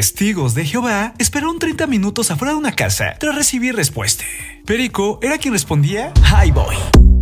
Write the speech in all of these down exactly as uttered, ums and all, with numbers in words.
Testigos de Jehová esperaron treinta minutos afuera de una casa tras recibir respuesta. Perico era quien respondía: "Hi boy".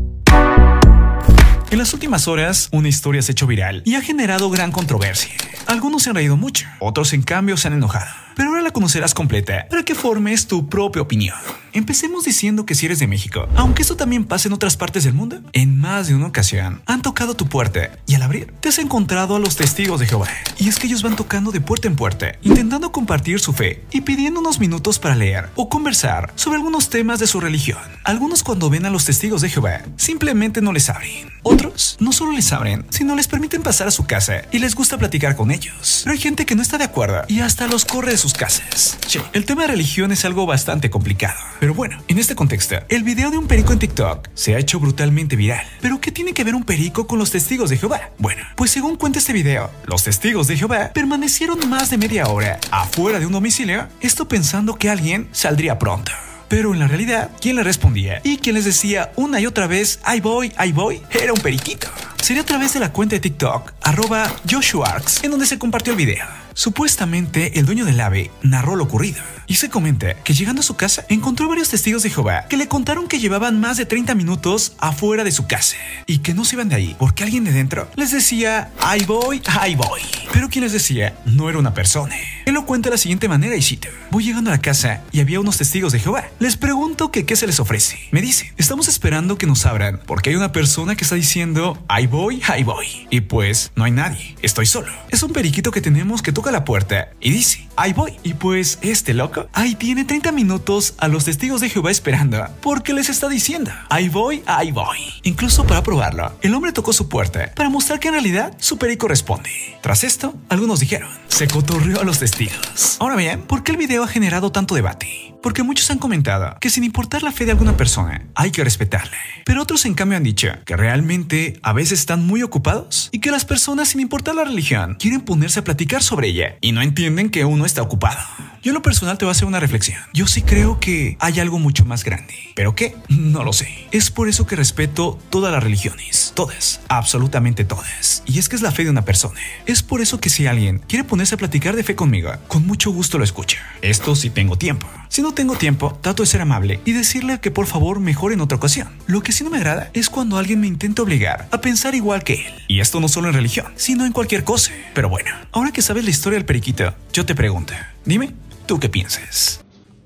En las últimas horas, una historia se ha hecho viral y ha generado gran controversia. Algunos se han reído mucho, otros en cambio se han enojado. Pero ahora la conocerás completa para que formes tu propia opinión. Empecemos diciendo que si eres de México, aunque esto también pasa en otras partes del mundo, en más de una ocasión han tocado tu puerta y al abrir te has encontrado a los testigos de Jehová. Y es que ellos van tocando de puerta en puerta, intentando compartir su fe y pidiendo unos minutos para leer o conversar sobre algunos temas de su religión. Algunos, cuando ven a los testigos de Jehová, simplemente no les abren. Otros no solo les abren, sino les permiten pasar a su casa y les gusta platicar con ellos. Pero hay gente que no está de acuerdo y hasta los corre de sus casas. Che, el tema de religión es algo bastante complicado. Pero bueno, en este contexto, el video de un perico en TikTok se ha hecho brutalmente viral. ¿Pero qué tiene que ver un perico con los testigos de Jehová? Bueno, pues según cuenta este video, los testigos de Jehová permanecieron más de media hora afuera de un domicilio, esto pensando que alguien saldría pronto. Pero en la realidad, quien le respondía y quien les decía una y otra vez "ahí voy, ahí voy", era un periquito. Sería a través de la cuenta de TikTok arroba joshuarks en donde se compartió el video. Supuestamente el dueño del ave narró lo ocurrido y se comenta que llegando a su casa encontró varios testigos de Jehová que le contaron que llevaban más de treinta minutos afuera de su casa y que no se iban de ahí porque alguien de dentro les decía "ahí voy, ahí voy". Pero quien les decía no era una persona. Él lo cuenta de la siguiente manera y cito: "Voy llegando a la casa y había unos testigos de Jehová. Les pregunto que qué se les ofrece. Me dice, estamos esperando que nos abran porque hay una persona que está diciendo "ahí voy, ahí voy". Y pues no hay nadie, estoy solo. Es un periquito que tenemos que toca la puerta y dice "ahí voy". Y pues este loco ahí tiene treinta minutos a los testigos de Jehová esperando porque les está diciendo "ahí voy, ahí voy". Incluso para probarlo, el hombre tocó su puerta para mostrar que en realidad su perico responde. Tras esto, algunos dijeron, se cotorreó a los testigos. Ahora bien, ¿por qué el video ha generado tanto debate? Porque muchos han comentado que sin importar la fe de alguna persona, hay que respetarla. Pero otros en cambio han dicho que realmente a veces están muy ocupados y que las personas, sin importar la religión, quieren ponerse a platicar sobre ella y no entienden que uno está ocupado. Yo en lo personal te voy a hacer una reflexión. Yo sí creo que hay algo mucho más grande. ¿Pero qué? No lo sé. Es por eso que respeto todas las religiones. Todas. Absolutamente todas. Y es que es la fe de una persona. Es por eso que si alguien quiere ponerse a platicar de fe conmigo, con mucho gusto lo escucho. Esto si tengo tiempo. Si no tengo tiempo, trato de ser amable y decirle que por favor mejore en otra ocasión. Lo que sí no me agrada es cuando alguien me intenta obligar a pensar igual que él. Y esto no solo en religión, sino en cualquier cosa. Pero bueno, ahora que sabes la historia del periquito, yo te pregunto, dime, ¿tú qué piensas?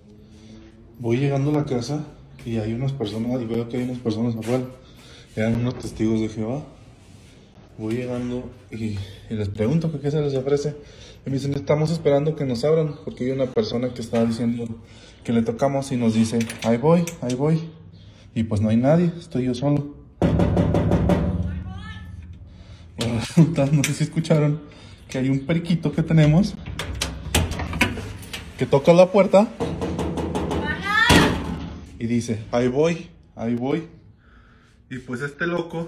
Voy llegando a la casa y hay unas personas, y veo que hay unas personas afuera. Eran unos testigos de Jehová. Voy llegando y, y les pregunto que qué se les ofrece. Y me dicen, estamos esperando que nos abran, porque hay una persona que está diciendo que le tocamos y nos dice, ahí voy, ahí voy. Y pues no hay nadie, estoy yo solo. Bueno, resulta, no sé si escucharon, que hay un periquito que tenemos que toca la puerta y dice, ahí voy, ahí voy. Y pues este loco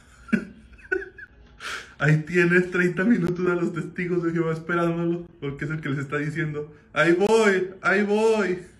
ahí tienes treinta minutos a los testigos de Jehová esperándolo, porque es el que les está diciendo, ahí voy, ahí voy.